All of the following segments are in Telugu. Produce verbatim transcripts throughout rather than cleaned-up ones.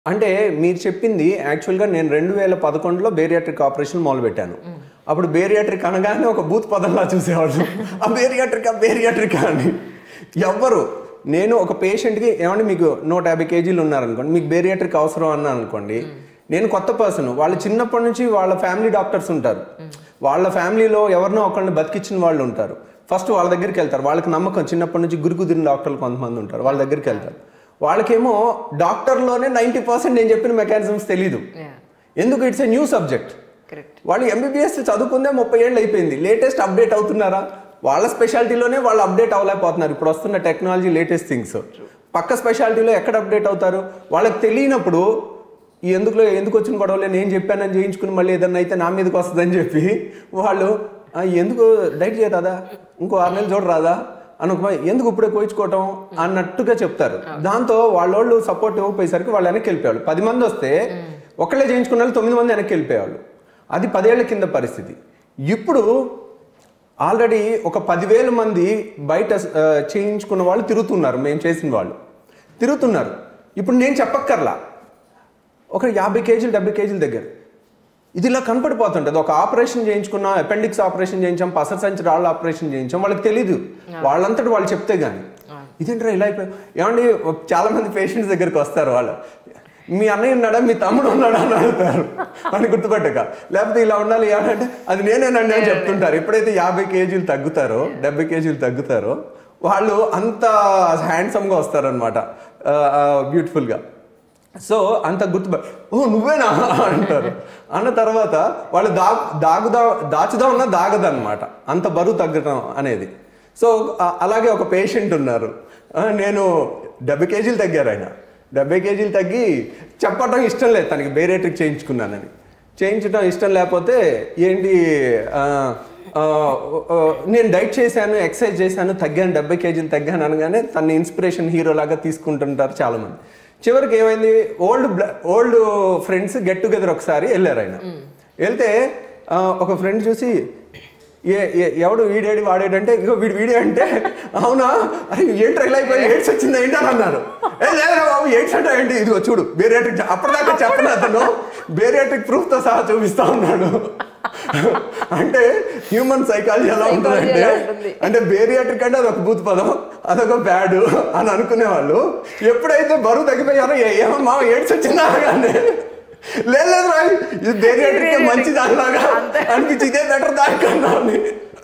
అంటే మీరు చెప్పింది యాక్చువల్‌గా నేను రెండు వేల పదకొండులో బేరియాట్రిక్ ఆపరేషన్ మొదలుపెట్టాను. అప్పుడు బేరియాట్రిక్ అనగానే ఒక భూత పదంలా చూసేవాళ్ళు. ఆ బేరియాట్రికా బేరియాట్రికా అని. ఎవ్వరు నేను ఒక పేషెంట్‌కి ఏమంటే మీకు నూట యాభై కేజీలు ఉన్నారనుకోండి, మీకు బేరియాట్రిక్ అవసరం అన్నాను అనుకోండి, నేను కొత్త పర్సన్. వాళ్ళు చిన్నప్పటి నుంచి వాళ్ళ ఫ్యామిలీ డాక్టర్స్ ఉంటారు. వాళ్ళ ఫ్యామిలీలో ఎవరినో ఒకరిని బతికించిన వాళ్ళు ఉంటారు. ఫస్ట్ వాళ్ళ దగ్గరికి వెళ్తారు. వాళ్ళకి నమ్మకం చిన్నప్పటి నుంచి గురి కుదిరిన డాక్టర్లు కొంతమంది ఉంటారు. వాళ్ళ దగ్గరికి వెళ్తారు. వాళ్ళకేమో డాక్టర్లోనే నైంటీ పర్సెంట్ నేను చెప్పిన మెకానిజమ్స్ తెలీదు. ఎందుకు? It's a new subject. వాళ్ళు ఎంబీబీఎస్ చదువుకుందే ముప్పై ఏళ్ళు అయిపోయింది. లేటెస్ట్ అప్డేట్ అవుతున్నారా? వాళ్ళ స్పెషాలిటీలోనే వాళ్ళు అప్డేట్ అవ్వలేకపోతున్నారు. ఇప్పుడు వస్తున్న టెక్నాలజీ లేటెస్ట్ థింగ్స్. పక్క స్పెషాలిటీలో ఎక్కడ అప్డేట్ అవుతారు? వాళ్ళకి తెలియనప్పుడు ఎందుకులో ఎందుకు వచ్చిన గొడవలే నేను చెప్పానని చేయించుకుని మళ్ళీ ఏదన్నా అయితే నా మీదకి వస్తుందని చెప్పి వాళ్ళు ఎందుకు డైట్ చేయరాదా, ఇంకో ఆరు నెలలు చూడరాదా అనుకో, ఎందుకు ఇప్పుడే కోయించుకోవటం అన్నట్టుగా చెప్తారు. దాంతో వాళ్ళోళ్ళు సపోర్ట్ ఇవ్వకపోయేసరికి వాళ్ళు వెనక్కి వెళ్ళిపోయాళ్ళు. పది మంది వస్తే ఒకళ్ళే చేయించుకున్న వాళ్ళు తొమ్మిది మంది వెనక్కి వెళ్ళిపోయేవాళ్ళు. అది పదేళ్ల కింద పరిస్థితి. ఇప్పుడు ఆల్రెడీ ఒక పదివేల మంది బయట చేయించుకున్న వాళ్ళు తిరుగుతున్నారు. మేము చేసిన వాళ్ళు తిరుగుతున్నారు. ఇప్పుడు నేను చెప్పక్కర్లా, ఒక యాభై కేజీలు డెబ్బై కేజీల దగ్గర ఇది ఇలా కనపడిపోతుంటుంది. ఒక ఆపరేషన్ చేయించుకున్నాం, అపెండిక్స్ ఆపరేషన్ చేయించాం, పసర సంచి రాళ్ళ ఆపరేషన్ చేయించాం, వాళ్ళకి తెలీదు. వాళ్ళంతటి వాళ్ళు చెప్తే కానీ ఇదేంటారా ఇలా అయిపోయి. ఏమండి చాలా మంది పేషెంట్స్ దగ్గరికి వస్తారు. వాళ్ళు మీ అన్నయ్య ఉన్నాడా, మీ తమ్ముడు ఉన్నాడా అని అడుగుతారు అని గుర్తుపెట్టక. లేకపోతే ఇలా ఉండాలి అంటే అది నేనేనండి అని చెప్తుంటారు. ఎప్పుడైతే యాభై కేజీలు తగ్గుతారో డెబ్బై కేజీలు తగ్గుతారో వాళ్ళు అంత హ్యాండ్సమ్గా వస్తారనమాట, బ్యూటిఫుల్గా. సో అంత గుర్తు ఓ నువ్వేనా అంటారు. అన్న తర్వాత వాళ్ళు దా దాగుదా దాచుదా ఉన్నా దాగదన్నమాట, అంత బరువు తగ్గడం అనేది. సో అలాగే ఒక పేషెంట్ ఉన్నారు. నేను డెబ్బై కేజీలు తగ్గారు. ఆయన డెబ్బై కేజీలు తగ్గి చెప్పడం ఇష్టం లేదు తనకి, బేరియాట్రిక్ చేయించుకున్నానని. చేయించడం ఇష్టం లేకపోతే ఏంటి, నేను డైట్ చేశాను, ఎక్సర్సైజ్ చేశాను, తగ్గాను, డెబ్బై కేజీలు తగ్గాను అనగానే తన ఇన్స్పిరేషన్ హీరో లాగా తీసుకుంటుంటారు చాలామంది. చివరికి ఏమైంది, old old friends get together ఒకసారి వెళ్ళారు. ఆయన వెళ్తే ఒక ఫ్రెండ్ చూసి ఏ ఎవడు వీడేడి వాడేటంటే ఇగో వీడు వీడే అంటే, అవునా అరే ఏంటి ఇలా అయిపోయి ఎయిడ్స్ వచ్చింది ఏంటి అని అన్నారు. ఏ లేదా బాబు ఎయిడ్స్ అంటే ఏంటి, ఇదిగో చూడు బేరియాట్రిక్, అప్పటిదాకా చెప్పిన అతను బేరియాట్రిక్ ప్రూఫ్తో సహా చూపిస్తా ఉన్నాడు. అంటే హ్యూమన్ సైకాలజీ ఎలా ఉంటుందంటే, అంటే బేరియాట్రిక్ అంటే అదొక భూత పదం, అదొక బ్యాడ్ అని అనుకునేవాళ్ళు. ఎప్పుడైతే బరువు తగ్గిపోయారో ఏమో మా ఎయిడ్స్ వచ్చిందా కానీ లేదు రా ఇది బేరియాట్రిక్ మంచి దానిలాగా అనిపించి ఇదే బెటర్ దానికన్నా అని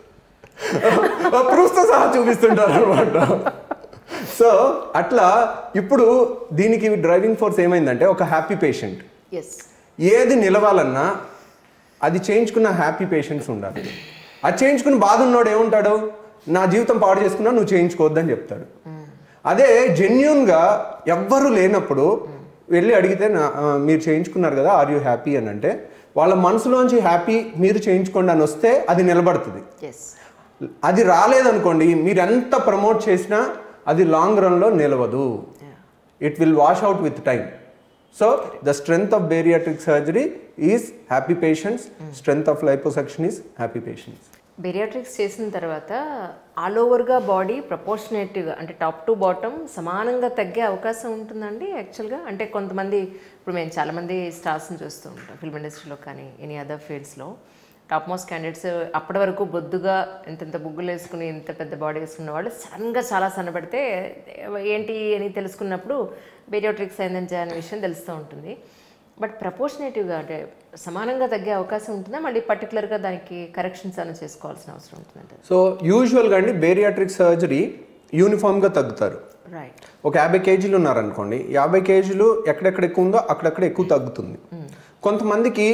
ప్రూఫ్తో సహా చూపిస్తుంటారు అనమాట. సో అట్లా ఇప్పుడు దీనికి డ్రైవింగ్ ఫోర్స్ ఏమైందంటే, ఒక హ్యాపీ పేషెంట్. ఏది నిలవాలన్నా అది చేయించుకున్న హ్యాపీ పేషెంట్స్ ఉండాలి. అది చేయించుకుని బాధ ఉన్నాడు ఏముంటాడు, నా జీవితం పాడు చేసుకున్నా నువ్వు చేయించుకోవద్దని చెప్తాడు. అదే జెన్యూన్గా ఎవ్వరూ లేనప్పుడు వెళ్ళి అడిగితే నా మీరు చేయించుకున్నారు కదా, ఆర్ యూ హ్యాపీ అని అంటే వాళ్ళ మనసులోంచి హ్యాపీ మీరు చేయించుకోండి అని వస్తే అది నిలబడుతుంది. అది రాలేదనుకోండి, మీరు ఎంత ప్రమోట్ చేసినా అది లాంగ్ రన్లో నిలవదు. It will wash out with time. So the strength of bariatric surgery is happy patients. Strength of liposuction is happy patients. Bariatrics చేసిన తర్వాత ఆల్ ఓవర్గా బాడీ ప్రపోర్షనేట్గా అంటే టాప్ టు బాటమ్ సమానంగా తగ్గే అవకాశం ఉంటుందండి యాక్చువల్గా? అంటే కొంతమంది ఇప్పుడు మేము చాలామంది స్టార్స్ని చూస్తూ ఉంటాం ఫిల్మ్ ఇండస్ట్రీలో కానీ ఎనీ అదర్ ఫీల్డ్స్లో. టాప్ మోస్ట్ క్యాండిడేట్స్ అప్పటి వరకు బొద్దుగా ఇంతంత బుగ్గులు వేసుకుని ఇంత పెద్ద బాడీ వేసుకున్న వాళ్ళు సడన్గా చాలా సన్నబడితే ఏంటి అని తెలుసుకున్నప్పుడు బేరియాట్రిక్స్ అయిందని అనే విషయం తెలుస్తూ ఉంటుంది. బట్ ప్రపోర్షనేటివ్గా అంటే సమానంగా తగ్గే అవకాశం ఉంటుందా, మళ్ళీ పర్టికులర్గా దానికి కరెక్షన్స్ అని చేసుకోవాల్సిన అవసరం ఉంటుందంటే? సో యూజువల్గా అండి బేరియాట్రిక్ సర్జరీ యూనిఫామ్గా తగ్గుతారు. రైట్. ఒక యాభై కేజీలు ఉన్నారనుకోండి, యాభై కేజీలు ఎక్కడెక్కడ ఎక్కువ ఉందో అక్కడెక్కడ ఎక్కువ తగ్గుతుంది. కొంతమందికి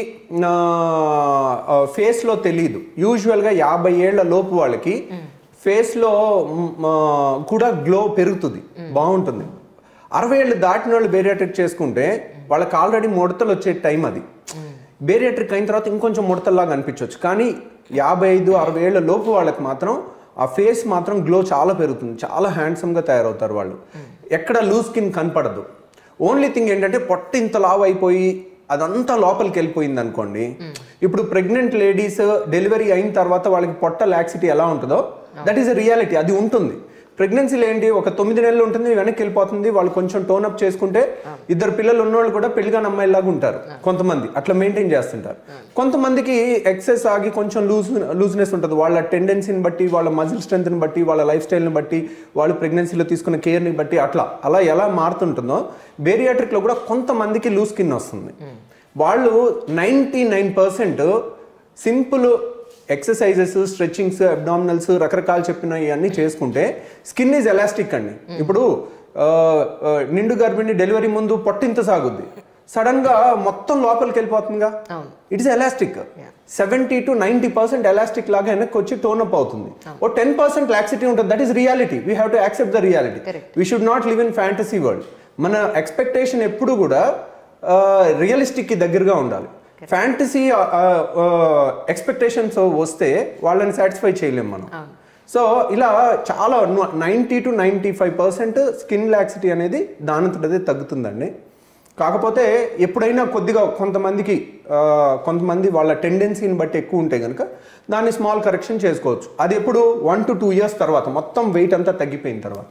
ఫేస్లో తెలియదు. యూజువల్గా యాభై ఏళ్ల లోపు వాళ్ళకి ఫేస్లో కూడా గ్లో పెరుగుతుంది, బాగుంటుంది. అరవై ఏళ్ళు దాటిన వాళ్ళు బేరియాట్రిక్ చేసుకుంటే వాళ్ళకి ఆల్రెడీ ముడతలు వచ్చే టైం అది. బేరియాట్రిక్ అయిన తర్వాత ఇంకొంచెం ముడతల్లాగా అనిపించవచ్చు. కానీ యాభై ఐదు అరవై ఏళ్ళ లోపు వాళ్ళకి మాత్రం ఆ ఫేస్ మాత్రం గ్లో చాలా పెరుగుతుంది, చాలా హ్యాండ్సమ్గా తయారవుతారు వాళ్ళు. ఎక్కడ లూజ్ స్కిన్ కనపడదు. ఓన్లీ థింగ్ ఏంటంటే పొట్ట ఇంత లావు అయిపోయి అదంతా లోపలికి వెళ్ళిపోయింది అనుకోండి. ఇప్పుడు ప్రెగ్నెంట్ లేడీస్ డెలివరీ అయిన తర్వాత వాళ్ళకి పొట్ట లాక్సిటీ ఎలా ఉంటుందో దట్ ఈస్ ఎ రియాలిటీ, అది ఉంటుంది. ప్రెగ్నెన్సీలో ఏంటి ఒక తొమ్మిది నెలలు ఉంటుంది వెనక్కి వెళ్ళిపోతుంది, వాళ్ళు కొంచెం టోన్ అప్ చేసుకుంటే ఇద్దరు పిల్లలు ఉన్నవాళ్ళు కూడా పెళ్లిగాని అమ్మాయిలాగా ఉంటారు కొంతమంది, అట్లా మెయింటైన్ చేస్తుంటారు. కొంతమందికి ఎక్సెస్ ఆగి కొంచెం లూజ్ లూజ్నెస్ ఉంటుంది, వాళ్ళ టెండెన్సీని బట్టి, వాళ్ళ మజిల్ స్ట్రెంత్ని బట్టి, వాళ్ళ లైఫ్ స్టైల్ని బట్టి, వాళ్ళు ప్రెగ్నెన్సీలో తీసుకున్న కేర్ని బట్టి అట్లా అలా ఎలా మారుతుంటుందో బేరియాట్రిక్లో కూడా కొంతమందికి లూజ్ స్కిన్ వస్తుంది. వాళ్ళు ninety nine percent simple exercises, stretchings, abdominals రకరకాలు చెప్పిన ఇవన్నీ చేసుకుంటే స్కిన్ ఈజ్ ఎలాస్టిక్ అండి. ఇప్పుడు నిండు గర్భిణి డెలివరీ ముందు పొట్టింత సాగుద్ది, సడన్ గా మొత్తం లోపలికి వెళ్ళిపోతుందిగా, it is elastic. Seventy two ninety percent elastic లాగా వెనక్కి వచ్చి టోన్ అప్ అవుతుంది. ఓ టెన్ పర్సెంట్ లాక్సిటీ ఉంటుంది, that is reality. We have to accept the reality. We should not live in fantasy world. మన ఎక్స్పెక్టేషన్ ఎప్పుడు కూడా రియలిస్టిక్ కి దగ్గరగా ఉండాలి. ఫ్యాంటసీ ఎక్స్పెక్టేషన్స్ వస్తే వాళ్ళని సాటిస్ఫై చేయలేము మనం. సో ఇలా చాలా ninety two ninety five percent skin laxity అనేది దానంతటదే తగ్గుతుందండి. కాకపోతే ఎప్పుడైనా కొద్దిగా కొంతమందికి కొంతమంది వాళ్ళ టెండెన్సీని బట్టి ఎక్కువ ఉంటే కనుక దాన్ని స్మాల్ కరెక్షన్ చేసుకోవచ్చు. అది ఎప్పుడు వన్ టు టూ ఇయర్స్ తర్వాత మొత్తం వెయిట్ అంతా తగ్గిపోయిన తర్వాత.